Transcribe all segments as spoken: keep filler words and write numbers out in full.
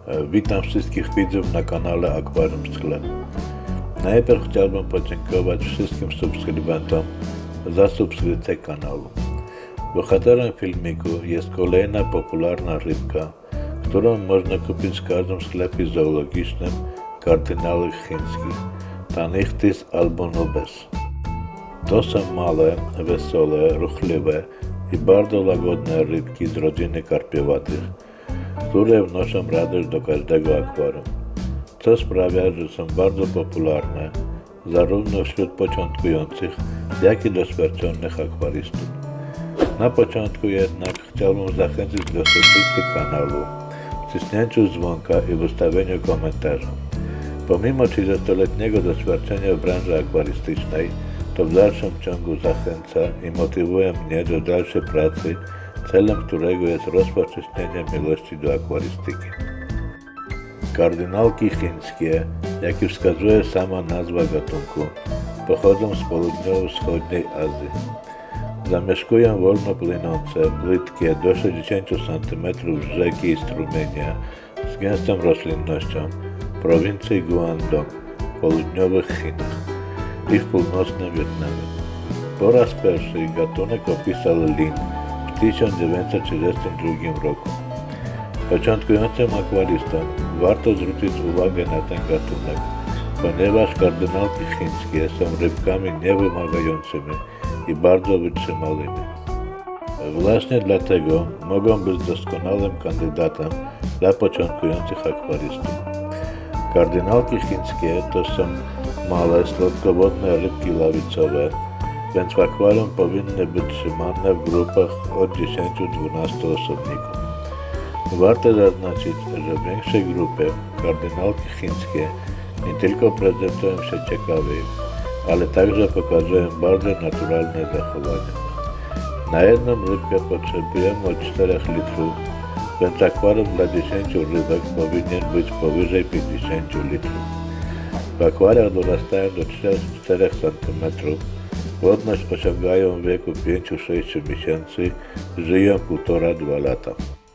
Witam wszystkich widzów na kanale Akwarium Sklep. Najpierw chciałbym podziękować wszystkim subskrybentom za subskrypcję kanału. Bohaterem filmiku jest kolejna popularna rybka, którą można kupić w każdym sklepie zoologicznym kardynałów chińskich, Tanechtis albonubes. To są małe, wesołe, ruchliwe i bardzo łagodne rybki z rodziny karpiowatych, które wnoszą radość do każdego akwarium, co sprawia, że są bardzo popularne zarówno wśród początkujących, jak i doświadczonych akwarystów. Na początku jednak chciałbym zachęcić do subskrypcji kanału, wcisnięciu dzwonka i wystawieniu komentarza. Pomimo trzydziestoletniego doświadczenia w branży akwarystycznej, to w dalszym ciągu zachęca i motywuje mnie do dalszej pracy, celem którego jest rozpowszechnienie miłości do akwarystyki. Kardynałki chińskie, jak już wskazuje sama nazwa gatunku, pochodzą z południowo-wschodniej Azji. Zamieszkują wolno płynące, płytkie do sześćdziesięciu centymetrów rzeki i strumienie z gęstą roślinnością w prowincji Guangdong w południowych Chinach i w północnym Wietnamie. Po raz pierwszy gatunek opisał Lin w tysiąc dziewięćset trzydziestym drugim roku. Początkującym akwarystom warto zwrócić uwagę na ten gatunek, ponieważ kardynałki chińskie są rybkami niewymagającymi i bardzo wytrzymałymi. Właśnie dlatego mogą być doskonałym kandydatem dla początkujących akwarystów. Kardynałki chińskie to są małe, słodkowodne rybki lawicowe, więc w akwarium powinny być trzymane w grupach od dziesięciu do dwunastu osobników. Warto zaznaczyć, że w większej grupie kardynałki chińskie nie tylko prezentują się ciekawie, ale także pokazują bardzo naturalne zachowania. Na jedną rybkę potrzebujemy od czterech litrów, więc akwarium dla dziesięciu rybek powinien być powyżej pięćdziesięciu litrów. W akwariach dorastają do trzech do czterech centymetrów, płodność osiągają w wieku pięciu do sześciu miesięcy, żyją półtora do dwóch lata.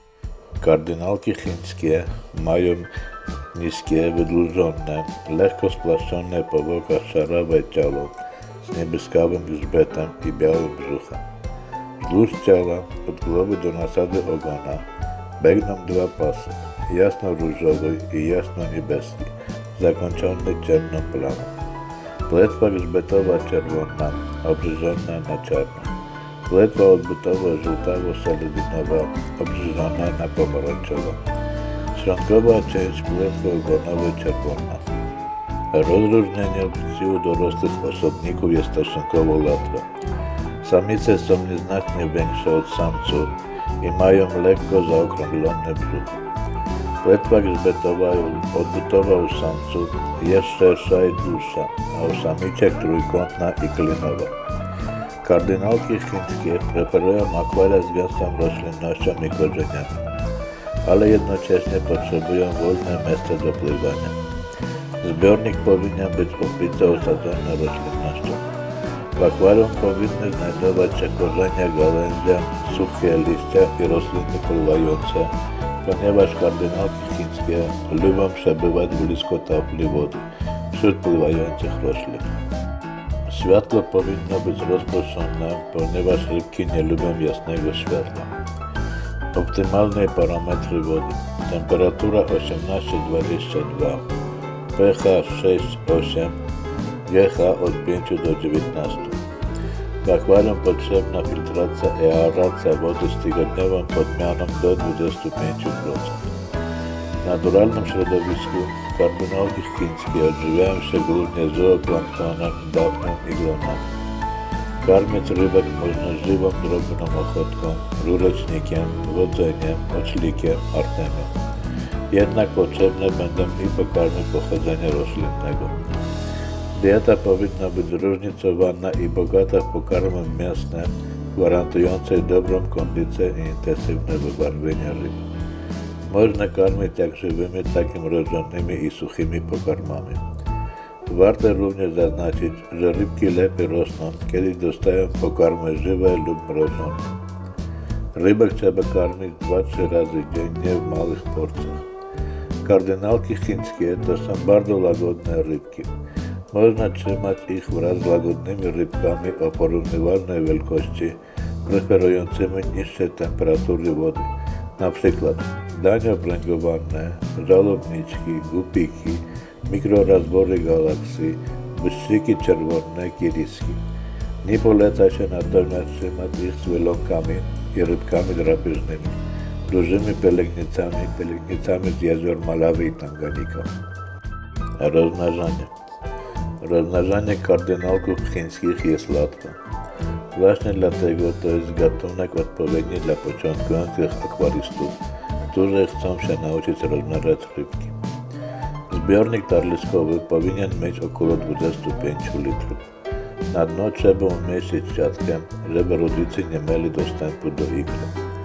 Kardynałki chińskie mają niskie, wydłużone, lekko splaszczone po bokach szarowe ciało z niebieskawym grzbietem i białym brzuchem. Wzdłuż ciała, od głowy do nasady ogona, biegną dwa pasy, jasno-różowy i jasno-niebieski, zakończony ciemną plamą. Płetwa grzbietowa czerwona, obrzyżona na czarno. Płetwa odbytowa żółtawo-seledynowa, obrzyżona na pomarańczowo. Środkowa część płetwy ogonowej czerwona. Rozróżnienie płci u dorosłych osobników jest stosunkowo łatwe. Samice są nieznacznie większe od samców i mają lekko zaokrąglony brzuch. Płetwa grzbietowa odbytowa u samców jest szersza i dłuższa, a u samiczek trójkątna i klinowa. Kardynałki chińskie preferują akwaria z gęstą roślinnością i korzeniami, ale jednocześnie potrzebują wolne miejsce do pływania. Zbiornik powinien być obfity osadzony roślinnością. W akwarium powinny znajdować się korzenie, gałęzie, suche liście i rośliny pływające, ponieważ kardynałki chińskie lubią przebywać blisko tafli wody wśród pływających roślin. Światło powinno być rozproszone, ponieważ rybki nie lubią jasnego światła. Optymalne parametry wody: temperatura osiemnaście do dwudziestu dwóch, pH sześć do ośmiu, pH od pięciu do dziewiętnastu. W akwarium potrzebna filtracja i aeracja wody z tygodniową podmianą do dwudziestu pięciu procent. W naturalnym środowisku kardynałki chińskie odżywiają się głównie zooplanktonem, dawną i glonami. Karmić rybek można żywą drobną ochotką, rurecznikiem, wodzeniem, oczlikiem, artemią. Jednak potrzebne będą i pokarmy pochodzenia roślinnego. Dieta powinna być zróżnicowana i bogata w pokarmy mięsne, gwarantujące dobrą kondycję i intensywne wybarwienie ryb. Można karmić jak żywymi, tak i mrożonymi i suchymi pokarmami. Warto również zaznaczyć, że rybki lepiej rosną, kiedy dostają pokarmy żywe lub mrożone. Rybek trzeba karmić dwa do trzech razy dziennie w małych porcjach. Kardynałki chińskie to są bardzo łagodne rybki. Można trzymać ich wraz z łagodnymi rybkami o porównywalnej wielkości, preferującymi niższe temperatury wody. Na przykład danie opręgowane, żalobniczki, gupiki, mikrorazbory galaksji, błyszczyki czerwone, kieliski. Nie poleca się natomiast trzymać ich z wylonkami i rybkami drapieżnymi, dużymi pelegnicami, pelegnicami z jezior Malawi i Tanganika. Rozmnażanie. Rozmnażanie kardynałków chińskich jest łatwe. Właśnie dlatego to jest gatunek odpowiedni dla początkujących akwarystów, którzy chcą się nauczyć rozmnażać rybki. Zbiornik tarliskowy powinien mieć około dwadzieścia pięć litrów. Na dno trzeba umieścić siatkę, żeby rodzice nie mieli dostępu do ikry.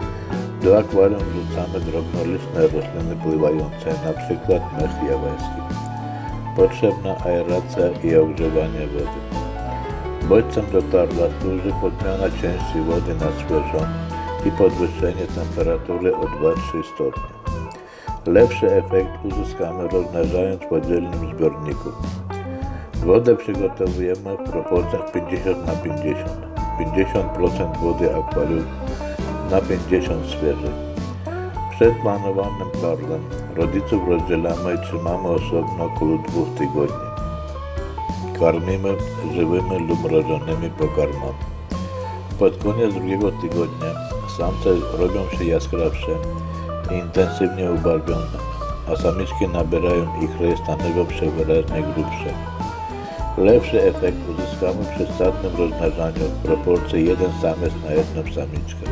Do akwarium wrzucamy drobnoliczne rośliny pływające, np. mech jawajski. Potrzebna aeracja i ogrzewanie wody. Bodźcem do tarla służy podmiana części wody na świeżą i podwyższenie temperatury o dwa do trzech stopni. Lepszy efekt uzyskamy rozmnażając w oddzielnym zbiorniku. Wodę przygotowujemy w proporcjach pięćdziesiąt na pięćdziesiąt. pięćdziesiąt procent wody akwarium na pięćdziesiąt procent świeżej. Przed planowanym tarlem rodziców rozdzielamy i trzymamy osobno około dwóch tygodni. Karmimy żywymi lub mrożonymi pokarmami. Pod koniec drugiego tygodnia samce robią się jaskrawsze i intensywnie ubarwione, a samiczki nabierają ikry i stanowią się wyraźnie grubsze. Lepszy efekt uzyskamy przy stadnym rozmnażaniu w proporcji jeden samiec na jedną samiczkę.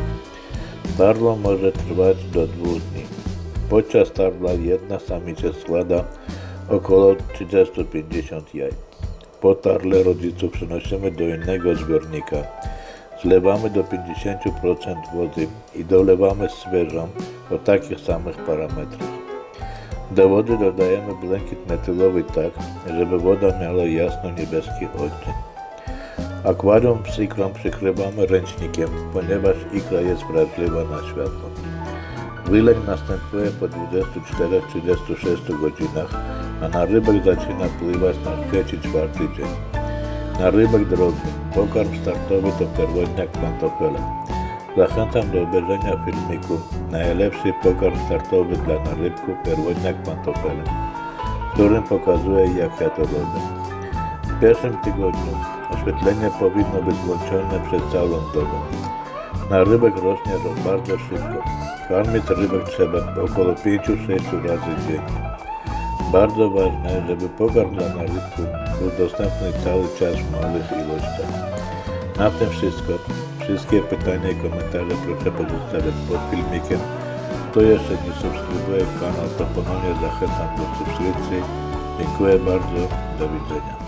Tarlo może trwać do dwóch dni. Podczas tarla jedna samica składa około trzydzieści do pięćdziesięciu jaj. Po tarle rodziców przenosimy do innego zbiornika. Zlewamy do pięćdziesięciu procent wody i dolewamy świeżą o takich samych parametrach. Do wody dodajemy błękit metylowy tak, żeby woda miała jasno-niebieski odcień. Akwarium z ikrą przykrywamy ręcznikiem, ponieważ ikra jest wrażliwa na światło. Wyleń następuje po dwudziestu czterech do trzydziestu sześciu godzinach, a na rybek zaczyna pływać na trzeci, czwarty dzień. Na rybek drogi pokarm startowy to pierwotniak pantofela. Zachęcam do obejrzenia filmiku Najlepszy pokarm startowy dla narybków pierwotniak pantofela, w którym pokazuję, jak ja to robię. W pierwszym tygodniu oświetlenie powinno być włączone przez całą dobę. Narybek rośnie bardzo szybko. Karmić rybek trzeba około pięć do sześciu razy dziennie. Bardzo ważne, żeby pokarm dla narybków był dostępny cały czas w małych ilościach. Na tym wszystko. Wszystkie pytania i komentarze proszę pozostawiać pod filmikiem. Kto jeszcze nie subskrybuje kanał, to ponownie zachęcam do subskrypcji. Dziękuję bardzo. Do widzenia.